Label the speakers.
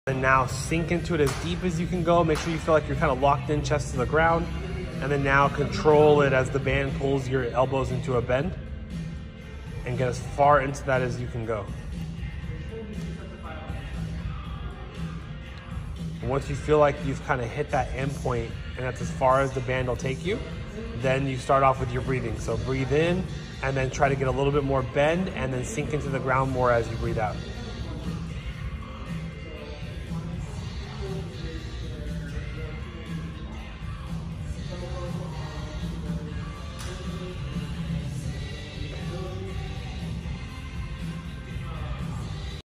Speaker 1: And now sink into it as deep as you can go. Make sure you feel like you're kind of locked in, chest to the ground. And then now control it as the band pulls your elbows into a bend. And get as far into that as you can go. And once you feel like you've kind of hit that end point and that's as far as the band will take you, then you start off with your breathing. So breathe in and then try to get a little bit more bend and then sink into the ground more as you breathe out.